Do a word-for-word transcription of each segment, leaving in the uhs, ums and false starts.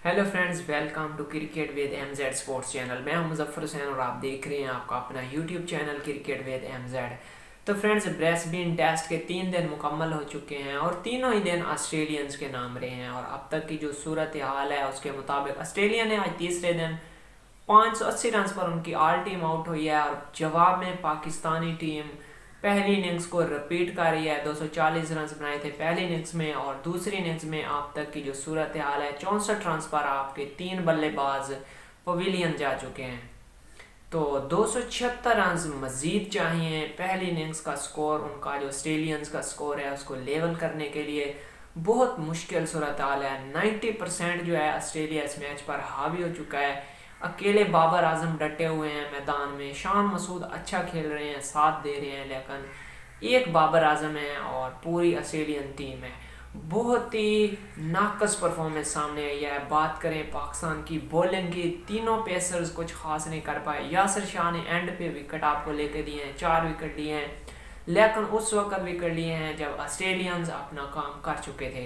Hello friends, welcome to cricket with MZ sports channel. मैं हूं मुजफ्फर हुसैन और आप देख रहे हैं आपका अपना YouTube channel cricket with MZ. तो फ्रेंड्स, ब्रिस्बेन टेस्ट के तीन दिन मुकम्मल हो चुके हैं और तीनों ही दिन ऑस्ट्रेलियंस के नाम रहे हैं। और अब तक की जो सूरत हाल है उसके मुताबिक ऑस्ट्रेलिया ने आज तीसरे दिन पाँच सौ अस्सी रन पर उनकी ऑल टीम आउट हुई है और जवाब में पाकिस्तानी टीम पहली इनिंग्स को रिपीट कर रही है। दो सौ चालीस रन बनाए थे पहली इनिंग्स में और दूसरी इनिंग्स में अब तक की जो सूरत हाल है चौंसठ रन पर आपके तीन बल्लेबाज पवेलियन जा चुके हैं। तो दो सौ छिहत्तर रन मजीद चाहिए पहली इनिंग्स का स्कोर, उनका जो ऑस्ट्रेलियंस का स्कोर है उसको लेवल करने के लिए। बहुत मुश्किल सूरत हाल है। नब्बे परसेंट जो है ऑस्ट्रेलिया इस मैच पर हावी हो चुका है। अकेले बाबर आजम डटे हुए हैं मैदान में, शान मसूद अच्छा खेल रहे हैं, साथ दे रहे हैं, लेकिन एक बाबर आजम है और पूरी ऑस्ट्रेलियन टीम है। बहुत ही नाकस परफॉर्मेंस सामने आई है। बात करें पाकिस्तान की बॉलिंग की, तीनों पेसर्स कुछ खास नहीं कर पाए। यासिर शाह ने एंड पे विकेट आपको लेके दिए हैं, चार विकेट लिए हैं, लेकिन उस वक्त विकेट लिए हैं जब ऑस्ट्रेलियंस अपना काम कर चुके थे।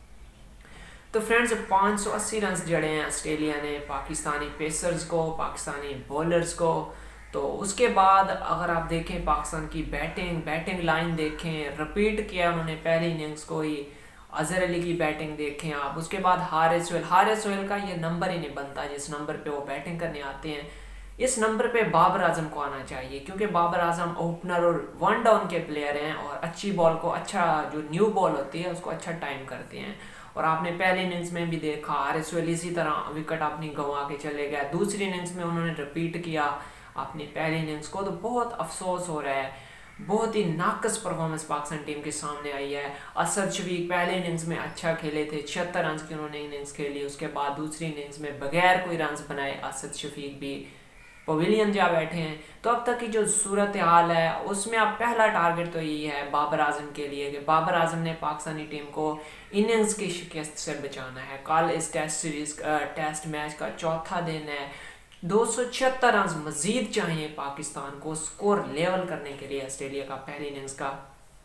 तो फ्रेंड्स, पाँच सौ अस्सी रन जड़े हैं ऑस्ट्रेलिया ने पाकिस्तानी पेसर्स को, पाकिस्तानी बॉलर्स को। तो उसके बाद अगर आप देखें पाकिस्तान की बैटिंग बैटिंग लाइन देखें, रिपीट किया उन्होंने पहली इनिंग्स को ही। अजहर अली की बैटिंग देखें आप, उसके बाद हारिस सोहेल हारिस सोहेल का ये नंबर ही नहीं बनता जिस नंबर पे वो बैटिंग करने आते हैं। इस नंबर पे बाबर आजम को आना चाहिए क्योंकि बाबर आजम ओपनर और वन डाउन के प्लेयर हैं और अच्छी बॉल को, अच्छा जो न्यू बॉल होती है उसको अच्छा टाइम करते हैं। और आपने पहली इनिंग्स में भी देखा हारिस सोहेल इसी तरह विकेट अपनी गंवा के चले गए। दूसरी इनिंग्स में उन्होंने रिपीट किया अपनी पहली इनिंग्स को। तो बहुत अफसोस हो रहा है, बहुत ही नाकस परफॉर्मेंस पाकिस्तान टीम के सामने आई है। असद शफीक पहले इनिंग्स में अच्छा खेले थे, छिहत्तर रन की उन्होंने इनिंग्स खेली। उसके बाद दूसरी इनिंग्स में बगैर कोई रन बनाए असद शफीक भी पवेलियन जा बैठे हैं। तो अब तक की जो सूरत हाल है उसमें अब पहला टारगेट तो यही है बाबर आजम के लिए कि बाबर आजम ने पाकिस्तानी टीम को इनिंग्स की शिकस्त से बचाना है। कल इस टेस्ट सीरीज टेस्ट मैच का चौथा दिन है। दो सौ छिहत्तर रन मजीद चाहिए पाकिस्तान को स्कोर लेवल करने के लिए ऑस्ट्रेलिया का पहली इनिंग्स का।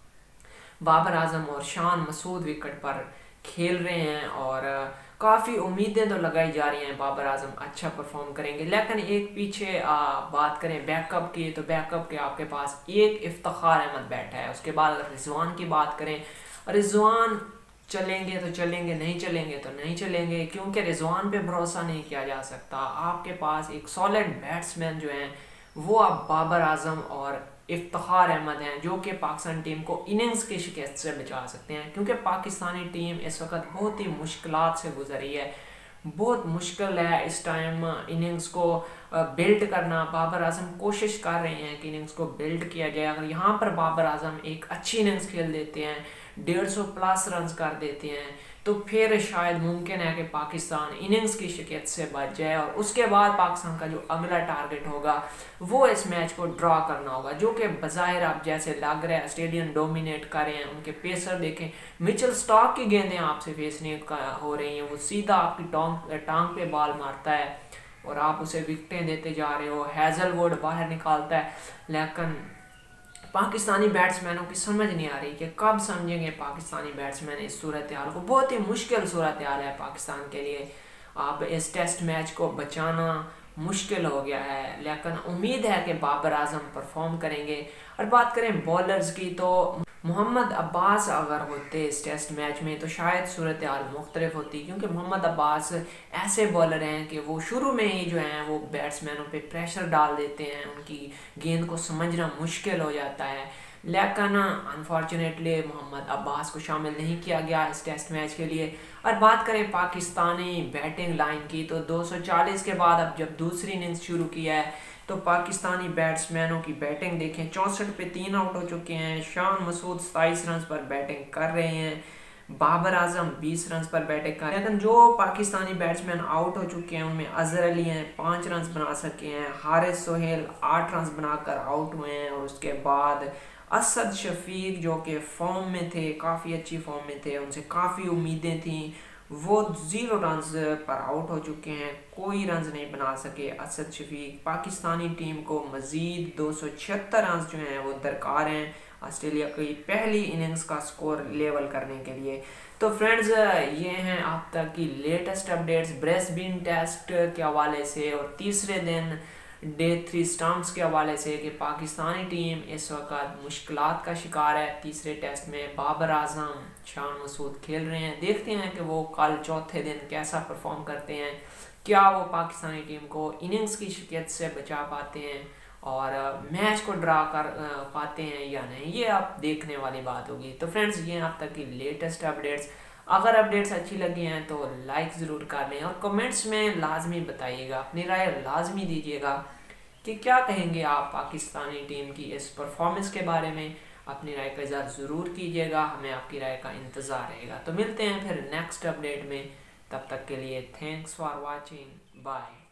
बाबर आजम और शान मसूद विकेट पर खेल रहे हैं और काफ़ी उम्मीदें तो लगाई जा रही हैं बाबर आजम अच्छा परफॉर्म करेंगे। लेकिन एक पीछे आ, बात करें बैकअप की, तो बैकअप के आपके पास एक इफ्तिखार अहमद बैठा है। उसके बाद अगर रिजवान की बात करें, रिजवान चलेंगे तो चलेंगे, नहीं चलेंगे तो नहीं चलेंगे क्योंकि रिजवान पे भरोसा नहीं किया जा सकता। आपके पास एक सॉलिड बैट्समैन जो हैं वो आप बाबर आजम और इफ्तिखार अहमद हैं जो कि पाकिस्तान टीम को इनिंग्स की शिकस्त से बचा सकते हैं क्योंकि पाकिस्तानी टीम इस वक्त बहुत ही मुश्किलात से गुजर रही है। बहुत मुश्किल है इस टाइम इनिंग्स को बिल्ड करना। बाबर आजम कोशिश कर रहे हैं कि इनिंग्स को बिल्ड किया जाए। अगर यहाँ पर बाबर आजम एक अच्छी इनिंग्स खेल देते हैं, डेढ़ सौ प्लस रन कर देते हैं, तो फिर शायद मुमकिन है कि पाकिस्तान इनिंग्स की शिकस्त से बच जाए। और उसके बाद पाकिस्तान का जो अगला टारगेट होगा वो इस मैच को ड्रॉ करना होगा, जो कि बज़ाहिर आप जैसे लग रहा है ऑस्ट्रेलियन डोमिनेट कर रहे हैं। उनके पेसर देखें, मिचेल स्टार्क की गेंदें आपसे फेस नहीं हो रही हैं, वो सीधा आपकी टांग टांग पे बॉल मारता है और आप उसे विकेटें देते जा रहे हो। हैजलवुड बाहर निकालता है, लेकिन पाकिस्तानी बैट्समैनों की समझ नहीं आ रही कि कब समझेंगे पाकिस्तानी बैट्समैन इस सूरत हाल को। बहुत ही मुश्किल सूरत हाल है पाकिस्तान के लिए। आप इस टेस्ट मैच को बचाना मुश्किल हो गया है, लेकिन उम्मीद है कि बाबर आजम परफॉर्म करेंगे। और बात करें बॉलर्स की, तो मोहम्मद अब्बास अगर होते इस टेस्ट मैच में तो शायद सूरत हाल मुख्तलिफ होती क्योंकि मोहम्मद अब्बास ऐसे बॉलर हैं कि वो शुरू में ही जो हैं वो बैट्समैनों पे प्रेशर डाल देते हैं, उनकी गेंद को समझना मुश्किल हो जाता है। लेकिन अनफॉर्चुनेटली मोहम्मद अब्बास को शामिल नहीं किया गया इस टेस्ट मैच के लिए। और बात करें पाकिस्तानी बैटिंग लाइन की, तो दो सौ चालीस के बाद अब जब दूसरी इनिंग्स शुरू किया है तो पाकिस्तानी बैट्समैनों की बैटिंग देखें, चौंसठ पे तीन आउट हो चुके हैं। शान मसूद सताईस रन पर बैटिंग कर रहे हैं, बाबर आजम बीस रन पर बैटिंग कर रहे हैं। लेकिन जो पाकिस्तानी बैट्समैन आउट हो चुके हैं उनमें अजहर अली हैं, पाँच रन बना सके हैं, हारिस सोहेल आठ रन बनाकर आउट हुए हैं। और उसके बाद असद शफीक जो कि फॉर्म में थे, काफ़ी अच्छी फॉर्म में थे, उनसे काफ़ी उम्मीदें थी, वो जीरो रन पर आउट हो चुके हैं, कोई रन नहीं बना सके असद शफीक। पाकिस्तानी टीम को मज़ीद दो सौ छिहत्तर रन जो हैं वो दरकार हैं ऑस्ट्रेलिया की पहली इनिंग्स का स्कोर लेवल करने के लिए। तो फ्रेंड्स ये हैं अब तक की लेटेस्ट अपडेट्स ब्रिस्बेन टेस्ट के हवाले से और तीसरे दिन डे थ्री स्टम्प्स के हवाले से कि पाकिस्तानी टीम इस वक्त मुश्किलात का शिकार है। तीसरे टेस्ट में बाबर आजम, शाह मसूद खेल रहे हैं। देखते हैं कि वो कल चौथे दिन कैसा परफॉर्म करते हैं, क्या वो पाकिस्तानी टीम को इनिंग्स की शिकस्त से बचा पाते हैं और मैच को ड्रा कर पाते हैं या नहीं, ये आप देखने वाली बात होगी। तो फ्रेंड्स ये अब तक की लेटेस्ट अपडेट्स, अगर अपडेट्स अच्छी लगी हैं तो लाइक ज़रूर कर लें और कमेंट्स में लाजमी बताइएगा, अपनी राय लाजमी दीजिएगा कि क्या कहेंगे आप पाकिस्तानी टीम की इस परफॉर्मेंस के बारे में। अपनी राय का इज़हार ज़रूर कीजिएगा, हमें आपकी राय का इंतज़ार रहेगा। तो मिलते हैं फिर नेक्स्ट अपडेट में, तब तक के लिए थैंक्स फॉर वॉचिंग, बाय।